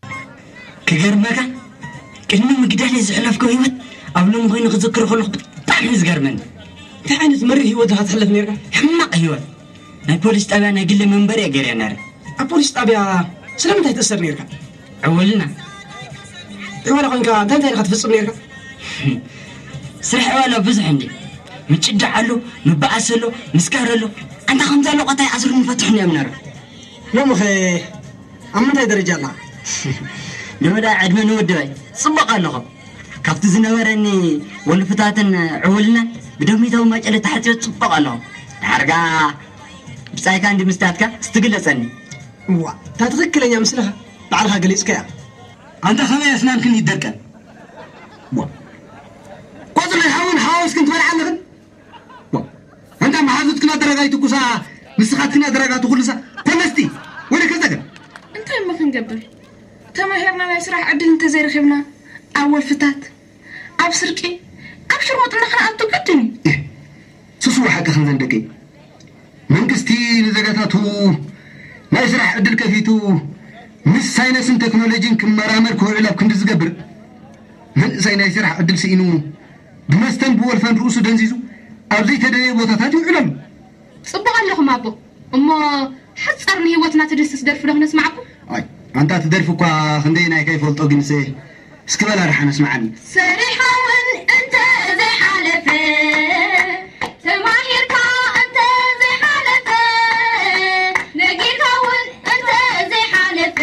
ከገርመካ ቅድሚ ምግዳል ዝሕለፍከው ህይወት አብሎም ኮይኑ ክዝክር ከለኹ ብጣዕሚ ዝገርመኒ እንታይ ዓይነት መሪር ህይወት ክትሕልፍ ነርካ? ሕማቕ ህይወት ናይ ፖሊስ ጣብያ ናይ ግለ መንበሪ ገይረ ነረ። ኣብ ፖሊስ ጣብያ ስለምንታይ ትእሰር ነርካ? ዕውልና ዕዋላ ኮንካ እንታይ ኢኻ ትፍፅም ነርካ? ስራሕ ዕዋላ ብዙሕ እንዲ ምጭዳዕ ኣሎ፣ ምባኣስ ኣሎ፣ ምስካር ኣሎ። አንተ ከምዛ ኣሎ ቆታይ ኣስሩን ፈትሑን እዮም ነረ። ሎምኸ ኣብ ምንታይ ደረጃ ኣላ? ንወዳ ዕድመ ንወድባይ ጽቡቕ ኣለኹ። ካብቲ ዝነበረኒ ወልፍታትን ዕውልናን ብደሚታዊ ማጨለ ተሓፂዮ ጽቡቕ ኣለኹ። ዳርጋ ብጻይካ እንዲ ምስታትካ ስትግለጸኒ እዋ እታ ትኽክለኛ ምስልኻ ባዕልኻ ገሊጽካ እያ። አንተ ከመይ ኣስናንክን ይደርቀን ቆፅለይ ሃውን ሃዋውስ ክንትበልዓ ኣለኽን አንተ መሓዙት ክና ደረጋይቱ ኩሳ ንስኻት ክና ደረጋቱ ኩሉሳ ተመስቲ ወደ ከዘገ እንታይ ማ ክንገብር ተማሂርና ናይ ስራሕ ዕድል እንተዘይረኺብና ኣብ ወልፍታት ኣብ ስርቂ ኣብ ሽርሙጥና ክንኣቱ ግድን ስሱ ሓቂ ክንዘንደቂ መንግስቲ ንዘጋታቱ ናይ ስራሕ ዕድል ከፊቱ ምስ ሳይንስን ቴክኖሎጂን ክመራመር ክውዕል ኣብ ክንዲ ዝገብር መንእሰይ ናይ ስራሕ ዕድል ስኢኑ ብመስተን ብወልፈን ርእሱ ደንዚዙ ኣብ ዘይተደለየ ቦታታት ይውዕላሉ። ጽቡቕ ኣለኹም ኣቦ እሞ ሓፃር ንህይወትና ትድስስ ደርፊ ዶ ክነስማዓኩም? ኣይ አንታ ትደርፊ እኳ ክንደይ ናይ ከይፈልጦ ግንሰ እስክበላ ርሓ ነስማዓኒ ሰሪሓውን እንተ ዘይሓለፈ ተማሂርካ እንተ ዘይሓለፈ ነጊርካውን እንተ ዘይሓለፈ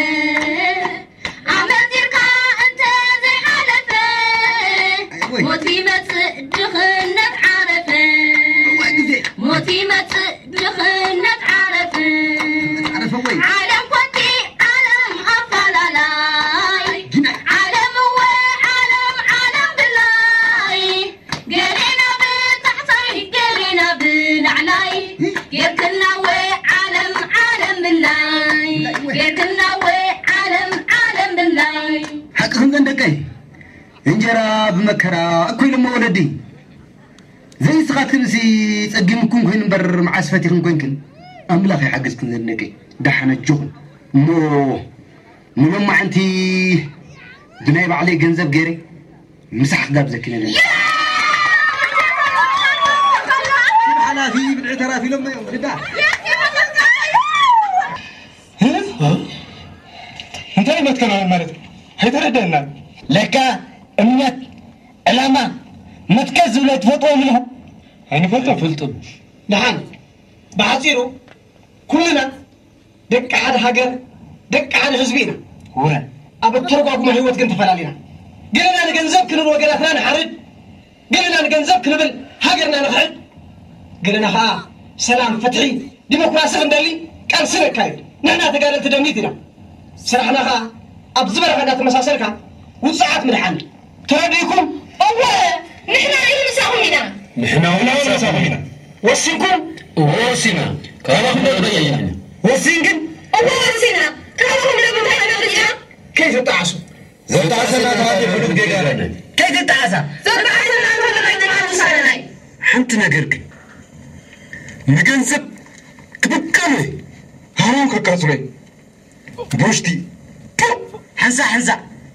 ኣመዚርካ እንተ ዘይሓለፈ ሞት ይመጽእ ድኽነት ዓረፈ ሞት ይመጽእ ድኽነት ዓረፈ ዓለም ኮንቲ ዓለም ኣፈላላይ ዓለም እወ ዓለም ብላይ ገሌና ብታሕሳይ ገሌና ብላዕላይ ጌርክና ወ ዓለም ብላይ ጌርክና ወ ዓለም ብላይ ሓቂ ክንዘንደቀይ እንጀራ ብመከራ እኮይሉ ወለዲ ዘይስኻትክን ሲ ጸጊምኩም ኮይኑ እምበር መዓስፈቲኽን ኮንክን ኣምላኽ ይሓግዝክን ዘንደቀይ ዳሓነጅኹን እሞ ንሎማዓንቲ ብናይ ባዕለይ ገንዘብ ገይረ ምሳሕ ክጋብዘክን የለን ሓላፊ ብድዒ ተራፊሎም እዮም ልዳ እንታይ መትከናውን ማለት ነው አይተረዳና ለካ እምነት ዕላማ መትከዝ ዝብለ ትፈጥዎ ምንሁ ኣይንፈልጦም ድሓን ብሓፂሩ ኩልና ደቂ ሓደ ሃገር ደቂ ሓደ ህዝቢ ኢና ውረ ኣብ እተረጓጉሞ ህይወት ግን ተፈላለዩና ገለና ንገንዘብ ክንብል ወገናትና ንሓርድ ገለና ንገንዘብ ክንብል ሃገርና ንኽሕድ ገለና ከዓ ሰላም ፍትሒ ዲሞክራሲ ክንደሊ ቃልሲ ነካይድ ንሕና ተጋደልቲ ደሚት ኢና سرحنا أبزبر غدا تمساسلك وساعات مدحن ترى أوه نحن إيه نساهمنا نحن ولا نساهمنا وسينكم وسينا كلامكم بدأ وسينكم أوه وسينا كلامكم بدأ كيف تعسوا زرتعسنا هذه حدود جيراننا كيف تعسى زرتعسنا هذا سالنا حنت نجرك نجنسب كبكاني هارون ككاسري بوشتي حنسا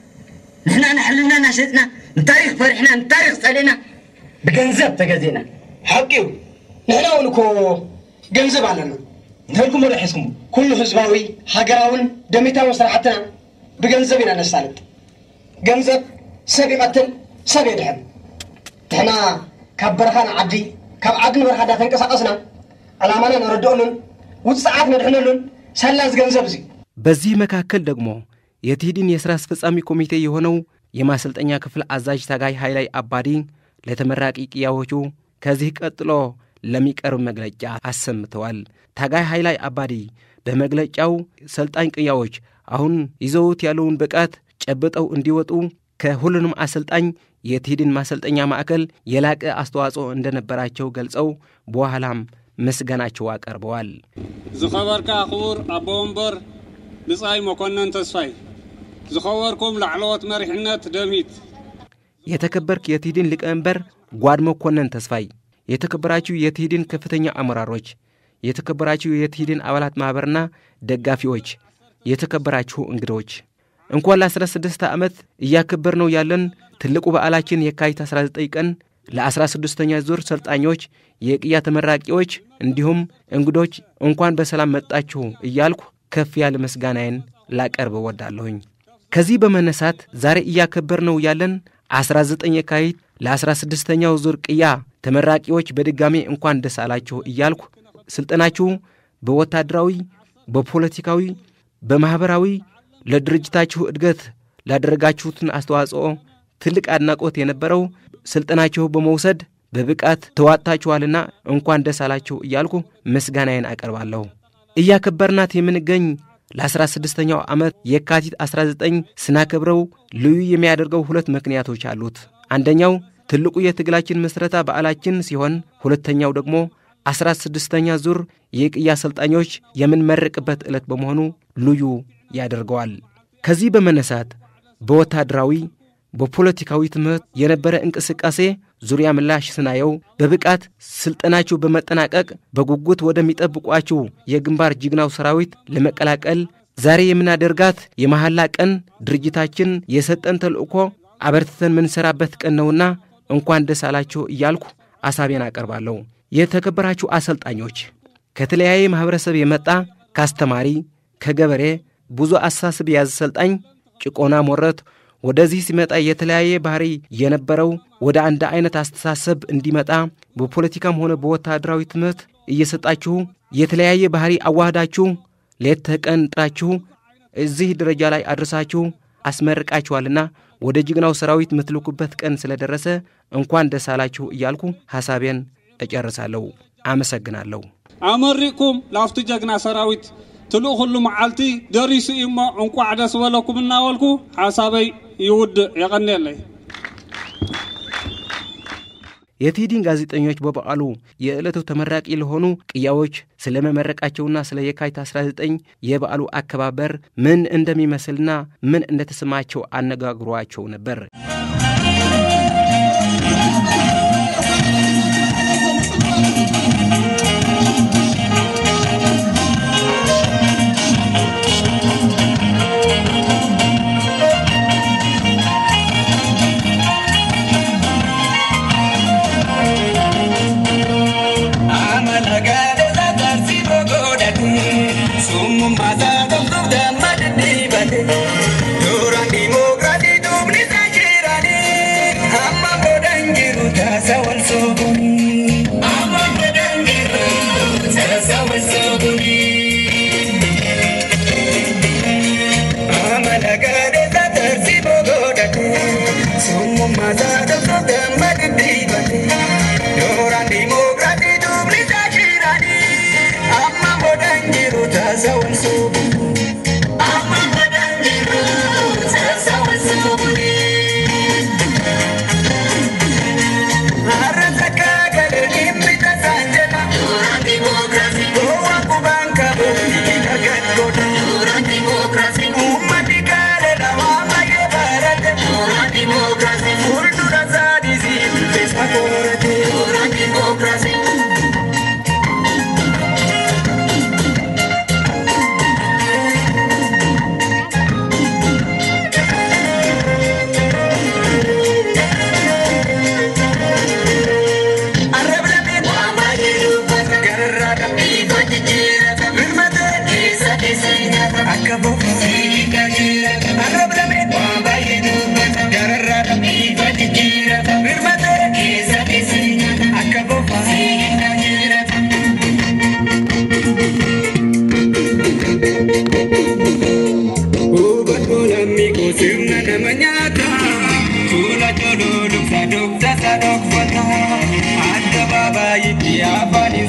نحن حللنا نشيتنا التاريخ فرحنا التاريخ سالنا بجنزب تجزينا حقيو نحن ونكو جنزب علينا نهلكم ولا حسكم كل حزباوي حجراون دميتا وسرعتنا بجنزبنا نسالت جنزب سبي قتل سبي دحن احنا كبرخان عدي كعقل برخدا تنقسقسنا علامنا نردونن وساعات ندحنلن سلاز جنزب زي በዚህ መካከል ደግሞ የትሂድን የሥራ አስፈጻሚ ኮሚቴ የሆነው የማሰልጠኛ ክፍል አዛዥ ታጋይ ኃይላይ አባዲ ለተመራቂ ቅያዎቹ ከዚህ ቀጥሎ ለሚቀርብ መግለጫ አሰምተዋል። ታጋይ ኃይላይ አባዲ በመግለጫው ሰልጣኝ ቅያዎች አሁን ይዘውት ያለውን ብቃት ጨብጠው እንዲወጡ ከሁሉንም አሰልጣኝ የትሂድን ማሰልጠኛ ማዕከል የላቀ አስተዋጽኦ እንደነበራቸው ገልጸው በኋላም ምስጋናቸው አቀርበዋል። ዝኸበርካ ክቡር አቦ ወንበር ብጻይ መኮንን ተስፋይ ዝኸበርኩም ላዕለወት መሪሕነት ደሚት የተከበርክ የትሂድን ሊቀመንበር ጓድ መኮንን ተስፋይ የተከበራችሁ የትሂድን ከፍተኛ አመራሮች የተከበራችሁ የትሂድን አባላት ማህበርና ደጋፊዎች የተከበራችሁ እንግዶች እንኳን ለ16 ዓመት እያከበር ነው ያለን ትልቁ በዓላችን የካቲት 19 ቀን ለ16ኛ ዙር ሰልጣኞች የቅያ ተመራቂዎች እንዲሁም እንግዶች እንኳን በሰላም መጣችሁ እያልኩ ከፍ ያለ ምስጋናዬን ላቀርብ ወዳለሁኝ። ከዚህ በመነሳት ዛሬ እያከበር ነው ያለን 19 የካቲት ለ16ኛው ዙር ቅያ ተመራቂዎች በድጋሚ እንኳን ደስ አላችሁ እያልኩ ስልጣናችሁ በወታደራዊ በፖለቲካዊ በማህበራዊ ለድርጅታችሁ እድገት ላደረጋችሁትን አስተዋጽኦ ትልቅ አድናቆት የነበረው ስልጣናችሁ በመውሰድ በብቃት ተዋጣችኋልና እንኳን ደስ አላችሁ እያልኩ ምስጋናዬን አቀርባለሁ። እያከበርናት የምንገኝ ለ16ኛው ዓመት የካቲት 19 ስናከብረው ልዩ የሚያደርገው ሁለት ምክንያቶች አሉት። አንደኛው ትልቁ የትግላችን መስረታ በዓላችን ሲሆን ሁለተኛው ደግሞ 16ኛ ዙር የቅያ ሰልጣኞች የምንመረቅበት ዕለት በመሆኑ ልዩ ያደርገዋል። ከዚህ በመነሳት በወታደራዊ በፖለቲካዊ ትምህርት የነበረ እንቅስቃሴ ዙሪያ ምላሽ ስናየው በብቃት ስልጣናችሁ በመጠናቀቅ በጉጉት ወደሚጠብቋችሁ የግንባር ጅግናው ሰራዊት ለመቀላቀል ዛሬ የምናደርጋት የመሐላ ቀን ድርጅታችን የሰጠን ተልእኮ አበርትተን ምንሰራበት ቀን ነውና እንኳን ደስ አላችሁ እያልኩ አሳቤን አቀርባለሁ። የተከበራችሁ አሰልጣኞች ከተለያየ ማህበረሰብ የመጣ ካስተማሪ ከገበሬ ብዙ አሳስብ ያዘ ሰልጣኝ ጭቆና ሞረት ወደዚህ ሲመጣ የተለያየ ባህሪ የነበረው ወደ አንድ አይነት አስተሳሰብ እንዲመጣ በፖለቲካም ሆነ በወታደራዊ ትምህርት እየሰጣችሁ የተለያየ ባህሪ አዋህዳችሁ ሌት ተቀን ጥራችሁ እዚህ ደረጃ ላይ አድርሳችሁ አስመርቃችኋልና ወደ ጅግናው ሰራዊት ምትልኩበት ቀን ስለደረሰ እንኳን ደስ አላችሁ እያልኩ ሐሳቤን እጨርሳለሁ። አመሰግናለሁ። አመሪኩም ላፍቱ ጀግና ሰራዊት ትሉ ሁሉ መዓልቲ ደሪሱ ኢሞ እንኳን ደስ ወለኩም እናወልኩ ሐሳበይ ይውድ ያቀነለይ የትሂድን ጋዜጠኞች በበዓሉ የዕለቱ ተመራቂ ለሆኑ ቅያዎች ስለመመረቃቸውና ስለ የካቲት 19 የበዓሉ አከባበር ምን እንደሚመስልና ምን እንደተሰማቸው አነጋግሯቸው ነበር። Durang demokrasi dubni sajir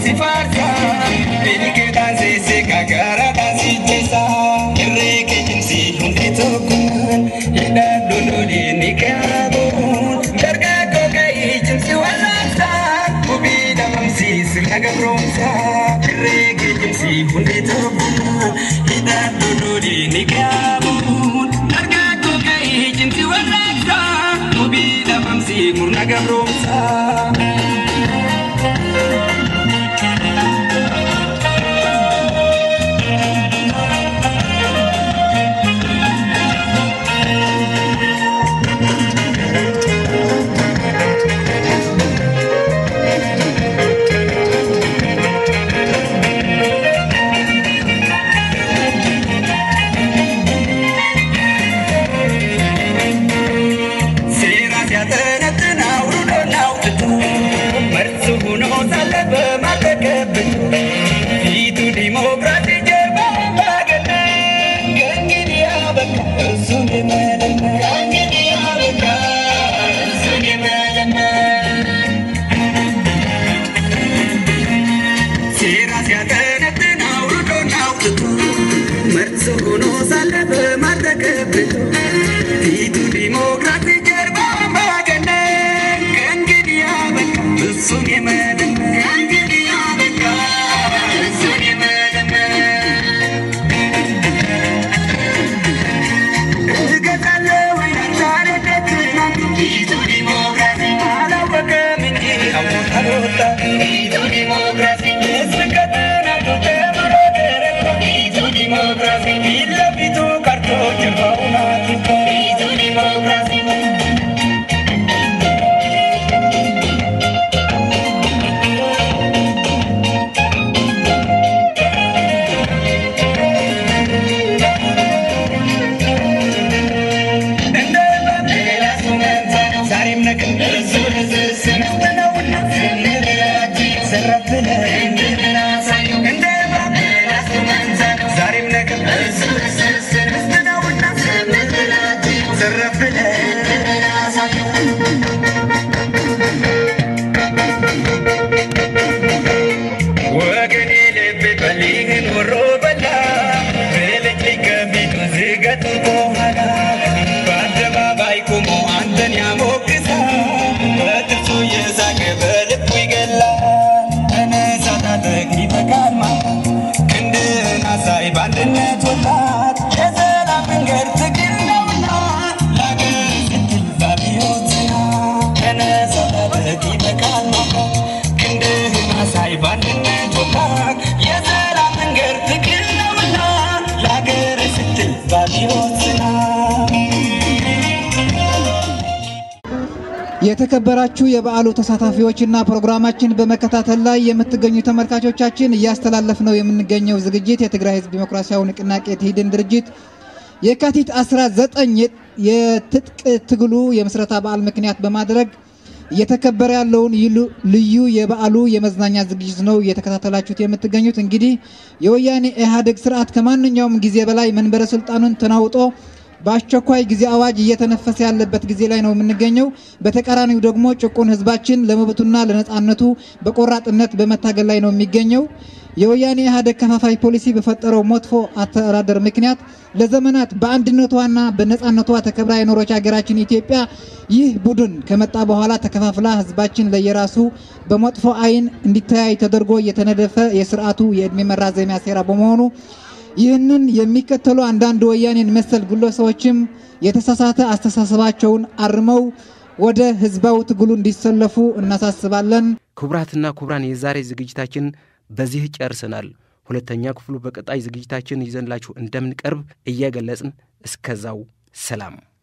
sifarsa Bilike dansi kakara dansi jesa Irreke jinsi hundi tokuman Hida dunuli nikabun Darga kokai jinsi walasa Ubida mamsi silaga bromsa Irreke jinsi hundi tokuman Hida dunuli nikabun Darga kokai jinsi walasa Ubida mamsi murnaga bromsa የተከበራችሁ የበዓሉ ተሳታፊዎችና ፕሮግራማችን በመከታተል ላይ የምትገኙ ተመልካቾቻችን እያስተላለፍነው የምንገኘው ዝግጅት የትግራይ ህዝብ ዲሞክራሲያዊ ንቅናቄ ትሂድን ድርጅት የካቲት 19 የትጥቅ ትግሉ የምስረታ በዓል ምክንያት በማድረግ እየተከበረ ያለውን ልዩ የበዓሉ የመዝናኛ ዝግጅት ነው እየተከታተላችሁት የምትገኙት። እንግዲህ የወያኔ ኢህአዴግ ስርዓት ከማንኛውም ጊዜ በላይ መንበረ ስልጣኑን ተናውጦ በአስቸኳይ ጊዜ አዋጅ እየተነፈሰ ያለበት ጊዜ ላይ ነው የምንገኘው። በተቃራኒው ደግሞ ጭቁን ህዝባችን ለመብቱና ለነጻነቱ በቆራጥነት በመታገል ላይ ነው የሚገኘው። የወያኔ ኢህአዴግ ከፋፋይ ፖሊሲ በፈጠረው መጥፎ አስተዳደር ምክንያት ለዘመናት በአንድነቷና በነጻነቷ ተከብራ የኖረች ሀገራችን ኢትዮጵያ ይህ ቡድን ከመጣ በኋላ ተከፋፍላ ህዝባችን ለየራሱ በመጥፎ አይን እንዲተያይ ተደርጎ የተነደፈ የስርዓቱ የእድሜ መራዘሚያ ሴራ በመሆኑ ይህንን የሚከተሉ አንዳንድ ወያኔን መሰል ግለሰቦችም የተሳሳተ አስተሳሰባቸውን አርመው ወደ ህዝባው ትግሉ እንዲሰለፉ እናሳስባለን። ክቡራትና ክቡራን የዛሬ ዝግጅታችን በዚህ ጨርሰናል። ሁለተኛ ክፍሉ በቀጣይ ዝግጅታችን ይዘንላችሁ እንደምንቀርብ እያገለጽን እስከዛው ሰላም።